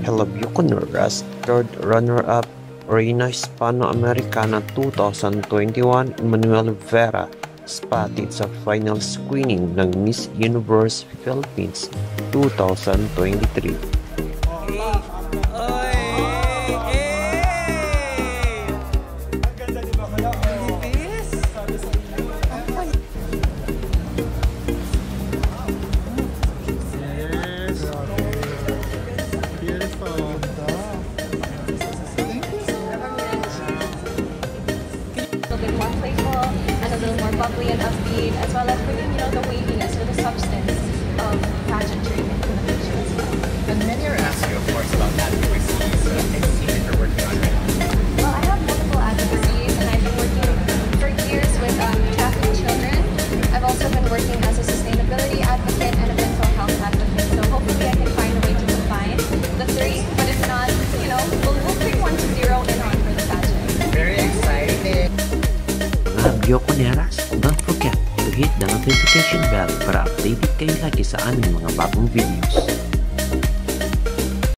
Hello Buccaneers, third runner-up Reina Hispano-Americana 2021 Emmanuel Vera spotted sa final screening ng Miss Universe Philippines 2023. More playful and a little more bubbly and upbeat, as well as bringing, the waviness or the substance of pageantry into the picture as well. And many are asking, of course, about advocacies and things that you're working on right now. Well, I have multiple advocacies, and I've been working for years with trafficked children. I've also been working as a sustainability advocate and a mental health advocate, so hopefully I can find a way to combine the three, but if not, we'll pick one to zero in on for the pageant. Very exciting. Mga Buccaneers, don't forget to hit the notification bell para updated kayo lagi sa aming mga bagong videos.